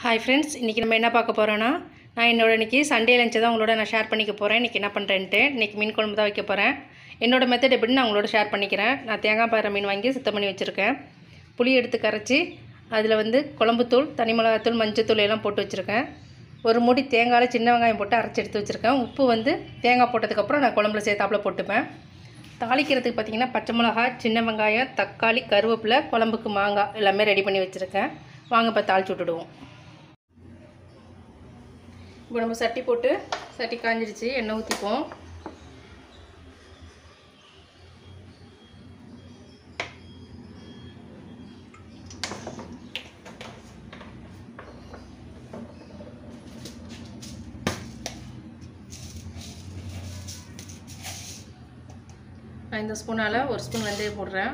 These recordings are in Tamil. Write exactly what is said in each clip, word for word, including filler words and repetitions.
ஹாய் ஃப்ரெண்ட்ஸ், இன்றைக்கி நம்ம என்ன பார்க்க போகிறோன்னா, நான் என்னோட இன்றைக்கி சண்டே லஞ்சை தான் உங்களோட நான் ஷேர் பண்ணிக்க போகிறேன். இன்றைக்கி என்ன பண்ணுறேன்ட்டு இன்றைக்கி மீன் குழம்பு தான் வைக்க போகிறேன். என்னோடய மெத்தட் எப்படின்னு நான் உங்களோட ஷேர் பண்ணிக்கிறேன். நான் தேங்காய் பாறை மீன் வாங்கி சுத்தம் பண்ணி வச்சுருக்கேன். புளி எடுத்து கரைச்சி அதில் வந்து குழம்புத்தூள், தனி மிளகாத்தூள், மஞ்சத்தூள் எல்லாம் போட்டு வச்சுருக்கேன். ஒரு மூடி தேங்காயில் சின்ன வெங்காயம் போட்டு அரைச்சி எடுத்து வச்சுருக்கேன். உப்பு வந்து தேங்காய் போட்டதுக்கப்புறம் நான் குழம்புல சேர்த்தாப்புல போட்டுப்பேன். தாளிக்கிறதுக்கு பார்த்திங்கன்னா பச்சை மிளகாய், சின்ன வெங்காயம், தக்காளி, கருவேப்பிலை, குழம்புக்கு மாங்காய் எல்லாமே ரெடி பண்ணி வச்சுருக்கேன். வாங்க இப்போ தாளிச்சு விட்டுடுவோம். இப்போ நம்ம சட்டி போட்டு சட்டி காஞ்சிடுச்சு, எண்ணெய் ஊற்றிப்போம். நான் இந்த ஸ்பூனால் ஒரு ஸ்பூன் வெந்தயம் போடுறேன்.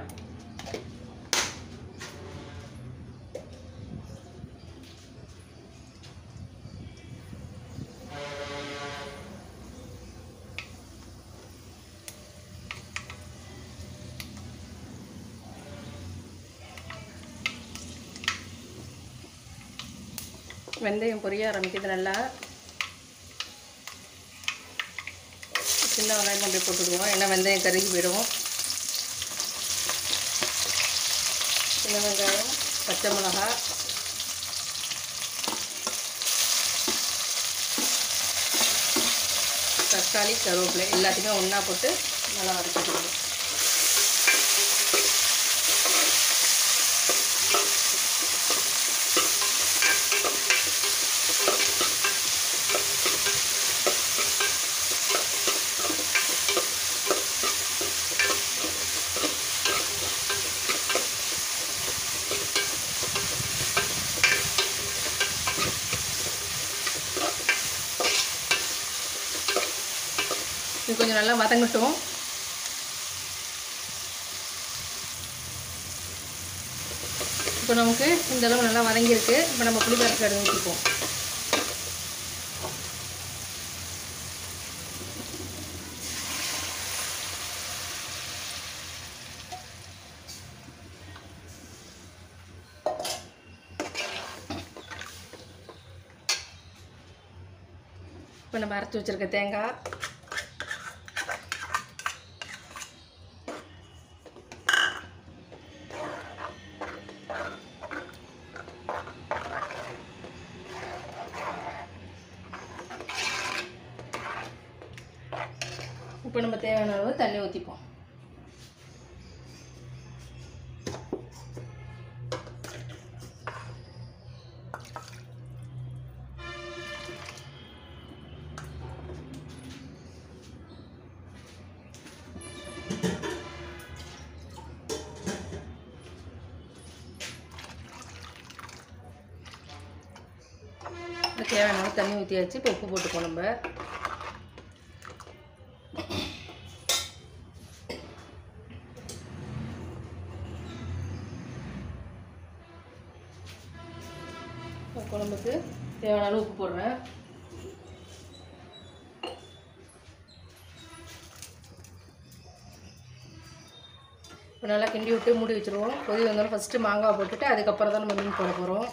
வெந்தயம் பொரிய ஆரம்பிக்குது. நல்லா சின்ன வெங்காயம் அப்படியே போட்டுடுவோம், ஏன்னா வெந்தயம் கருகி போயிடும். சின்ன வெங்காயம், பச்சை மிளகாய், தக்காளி, கருவேப்பிலை எல்லாத்தையுமே ஒன்றா போட்டு நல்லா வதக்கிடுவோம். இது கொஞ்சம் நல்லா வதங்கட்டும். இப்போ நமக்கு இந்த அளவு நல்லா வதங்கியிருக்கு. இப்போ நம்ம புளி கரைச்சி எடுத்து ஊற்றிப்போம். இப்போ நம்ம அரைச்சி வச்சுருக்க தேங்காய், இப்போ நம்ம தேவையான அளவு தண்ணி ஊற்றிப்போம். தேவையான அளவு தண்ணி ஊற்றியாச்சு. இப்போ உப்பு போட்டுப்போம். நம்ம குழம்புக்கு தேவையான அளவு உப்பு போடுறேன். இப்போ நல்லா கிண்டி விட்டு மூடி வச்சுருவோம். கொதி வந்தாலும் ஃபஸ்ட்டு மாங்காய் போட்டுட்டு அதுக்கப்புறம் தான் நம்ம மீன் போட போகிறோம்.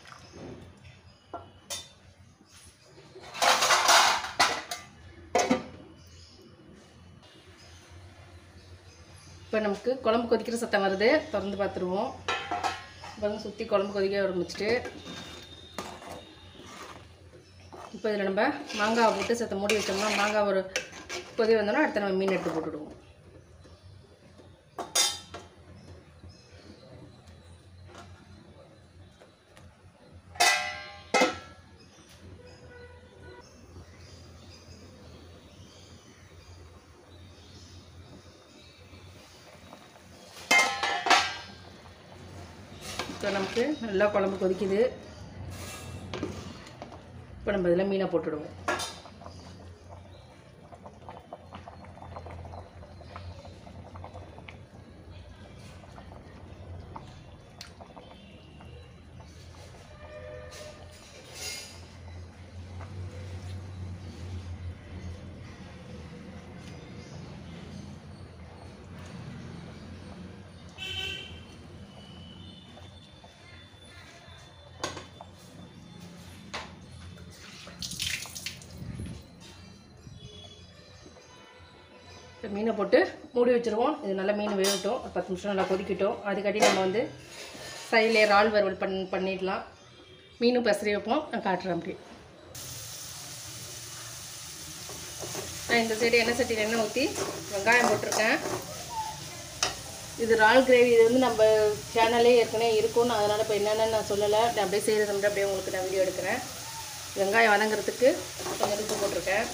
இப்போ நமக்கு குழம்பு கொதிக்கிற சத்தம் வருது, திறந்து பார்த்துருவோம். பாருங்க, சுற்றி குழம்பு கொதிக்க ஆரம்பிச்சிட்டு இப்போ இதில் நம்ம மாங்காவை போட்டு சத்த மூடி வச்சோம்னா மாங்காய் ஒரு கொதி வந்தோன்னா அடுத்த நம்ம மீன் எடுத்து போட்டுவிடுவோம். இப்போ நமக்கு நல்லா குழம்பு கொதிக்குது. இப்போ நம்ம இதில் மீனை போட்டுடுவோம். மீனை போட்டு மூடி வச்சுருவோம். இது நல்லா மீன் வேகட்டும், ஒரு பத்து நிமிஷம் நல்லா கொதிக்கட்டும். அதுக்காட்டி நம்ம வந்து சைடில் இறால் வறுவல் பண் பண்ணிடலாம். மீனும் பெசரி வைப்போம், நான் காட்டுறேன். அப்படி நான் இந்த சைடு எண்ணெய் சட்டியில் எண்ணெய் ஊற்றி வெங்காயம் போட்டிருக்கேன். இது இறால் கிரேவி. இது வந்து நம்ம சேனலே ஏற்கனவே இருக்கும்னு, அதனால் இப்போ என்னென்னு நான் சொல்லலை. நான் அப்படியே செய்கிறது மட்டும் அப்படியே உங்களுக்கு நான் வீடியோ எடுக்கிறேன். வெங்காயம் வதங்கிறதுக்கு கொஞ்சம் உப்பு போட்டிருக்கேன்.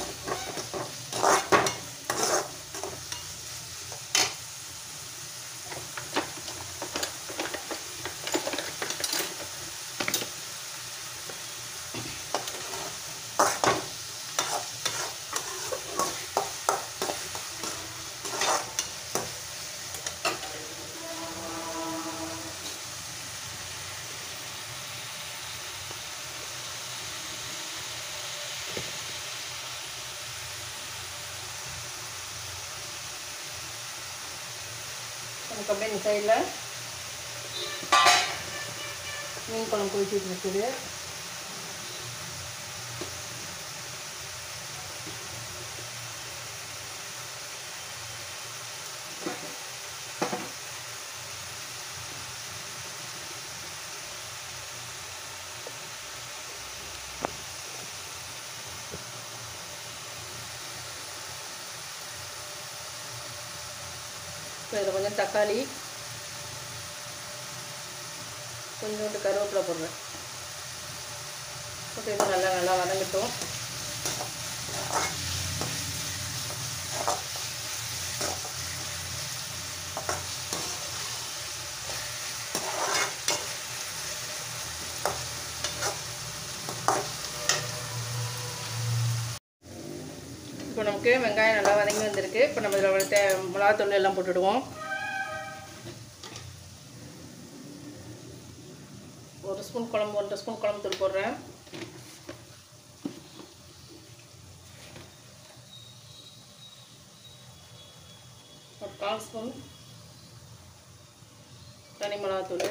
நமக்கு அப்படியே இந்த சைடில் மீன் குழம்பு கொதிச்சுட்டு இருக்குது. இதில் கொஞ்சம் தக்காளி, கொஞ்சோண்டு கருவேப்பிலை போடுறேன். போட்டு இது நல்லா நல்லா வதங்கட்டும். இப்போ நமக்கு வெங்காயம் நல்லா வதங்கி வந்திருக்கு. இப்போ நம்ம இதில் தே மிளகாத்தூள் எல்லாம் போட்டுடுவோம். ஒரு ஸ்பூன் குழம்பு ஒன்றரை ஸ்பூன் குழம்பு தூள் போடுறேன். ஒரு கால் ஸ்பூன் தனி மிளகாத்தூள்,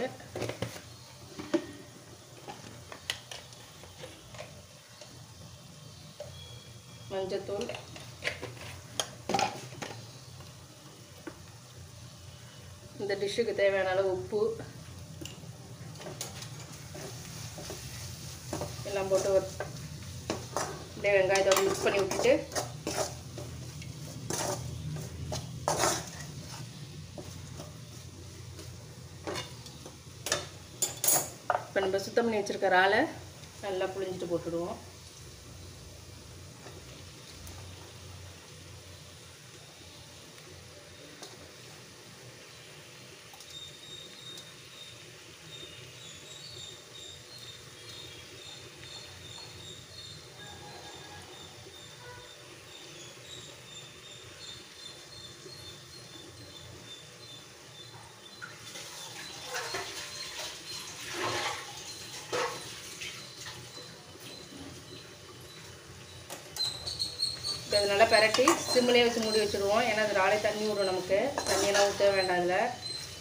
மஞ்சத்தூள், இந்த டிஷ்ஷுக்கு தேவையான அளவு உப்பு எல்லாம் போட்டு ஒரு அப்படியே வெங்காயத்தோடு மிக்ஸ் பண்ணி விட்டுட்டு இப்போ நம்ம சுத்தம் பண்ணி வச்சுருக்கிற இறாலை நல்லா புழிஞ்சிட்டு போட்டுடுவோம். இப்போ அது நல்லா பரட்டி சிம்மிலே வச்சு மூடி வச்சுடுவோம். ஏன்னா அது இறாலே தண்ணி விடும், நமக்கு தண்ணியெல்லாம் ஊற்ற வேண்டாம். இதில்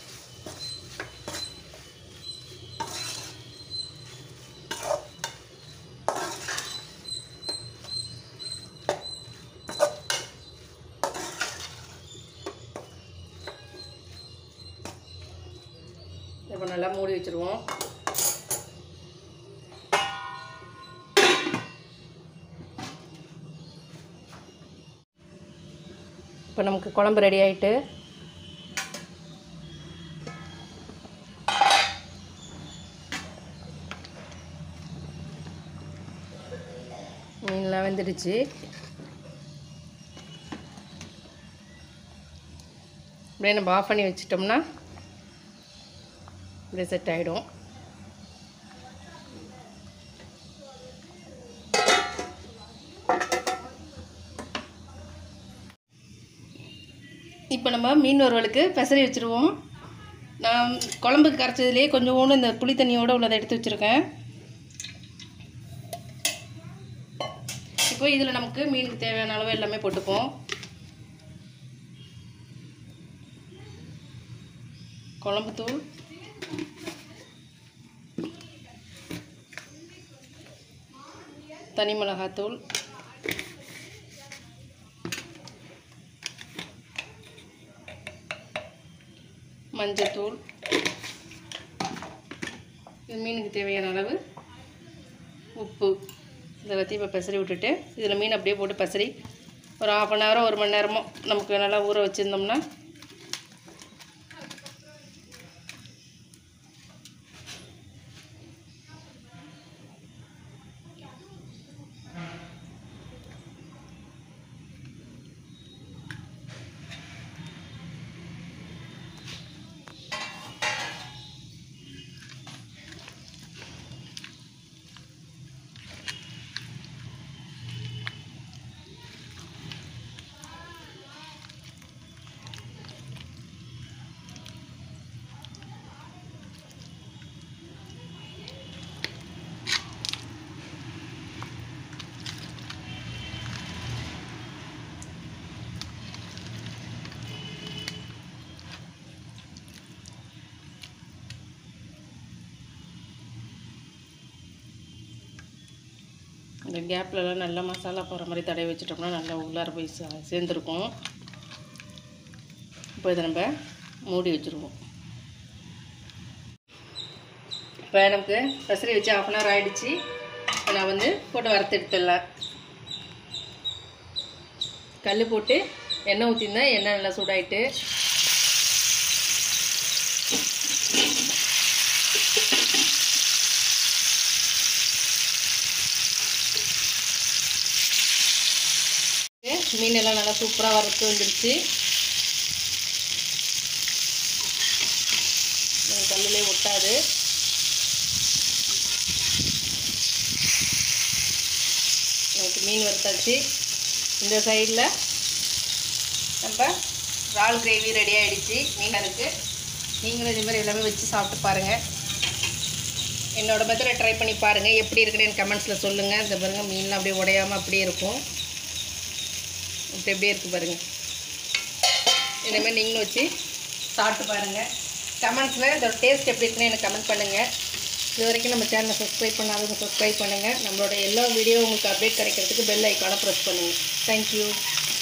இப்போ நல்லா மூடி வச்சுருவோம். இப்போ நமக்கு குழம்பு ரெடி ஆகிட்டு மீன்லாம் வெந்துடுச்சு. அப்படியே நம்ம ஆஃப் பண்ணி வச்சிட்டோம்னா அப்படியே செட் ஆகிடும். இப்போ நம்ம மீன் வறுவலுக்கு பெசரி வச்சுருவோம். நான் குழம்புக்கு கரைச்சதுலேயே கொஞ்சோண்டு இந்த புளி தண்ணியோடு உள்ளதை எடுத்து வச்சுருக்கேன். இப்போ இதில் நமக்கு மீனுக்கு தேவையான அளவு எல்லாமே போட்டுப்போம். குழம்புத்தூள், தனி மிளகாத்தூள், மஞ்சத்தூள், இது மீனுக்கு தேவையான அளவு உப்பு, இதெல்லாத்தையும் இப்போ பெசரி விட்டுட்டு இதில் மீன் அப்படியே போட்டு பெசரி ஒரு ஆஃப் அன் ஹவரோ ஒரு மணி நேரமோ நமக்கு நல்லா ஊற வச்சுருந்தோம்னா இந்த கேப்லலாம் நல்லா மசாலா போகிற மாதிரி தடவி வச்சுட்டோம்னா நல்லா உள்ளார போய் சேர்ந்துருக்கும். இப்போ இதை நம்ம மூடி வச்சுருவோம். இப்போ நமக்கு பெசரி வச்சு ஆஃப் அன் ஹவர் ஆகிடுச்சு. இப்போ நான் வந்து போட்டு வறுத்து எடுத்துடலாம். கல் போட்டு எண்ணெய் ஊற்றிருந்தேன். எண்ணெய் நல்லா சூடாயிட்டு மீனெல்லாம் நல்லா சூப்பராக வறுத்து வந்துடுச்சு. கல்லுலேயே ஒட்டாது. நமக்கு மீன் வறுத்தாச்சு. இந்த சைடில் நம்ம இறால் கிரேவி ரெடி ஆகிடுச்சு. மீன் இருக்குது. நீங்களும் இதே மாதிரி எல்லாமே வச்சு சாப்பிட்டு பாருங்கள். என்னோடய மெத்தடை ட்ரை பண்ணி பாருங்கள். எப்படி இருக்குன்னு எனக்கு கமெண்ட்ஸில் சொல்லுங்கள். இந்த பாருங்கள் மீன்லாம் அப்படியே உடையாமல் அப்படியே இருக்கும். இப்போ எப்படியே இருக்குது பாருங்கள். இதேமாதிரி நீங்களும் வச்சு சாப்பிட்டு பாருங்கள். கமெண்ட்ஸில் இதோட டேஸ்ட் எப்படி இருக்குன்னு எனக்கு கமெண்ட் பண்ணுங்கள். இது வரைக்கும் நம்ம சேனலை சப்ஸ்கிரைப் பண்ணாதவங்க சப்ஸ்கிரைப் பண்ணுங்கள். நம்மளோட எல்லா வீடியோ உங்களுக்கு அப்டேட் கிடைக்கிறதுக்கு பெல் ஐக்கானை ப்ரெஸ் பண்ணுங்கள். தேங்க்யூ.